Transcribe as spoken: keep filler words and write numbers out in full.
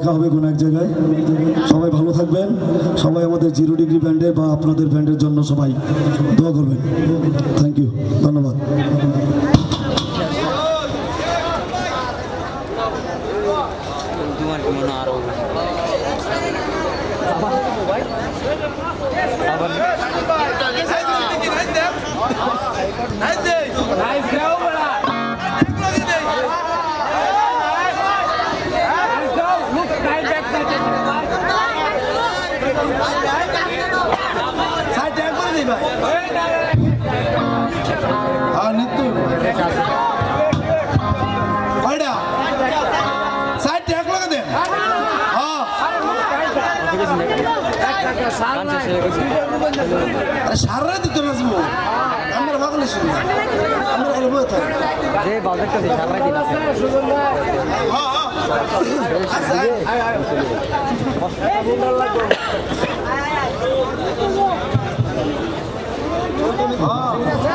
দেখা হবে কোনো এক জায়গায়। সবাই ভালো থাকবেন, সবাই আমাদের জিরো ডিগ্রি ব্যান্ডে বা আপনাদের ব্যান্ডের জন্য সবাই দোয়া করবেন। থ্যাংক ইউ, ধন্যবাদ। সারা দিতে নাচবো আমরা ভাগলে শুনবো আমরা গেলে বলতে যে বাজারটা দিই সারা দিন আছে হ্যাঁ হ্যাঁ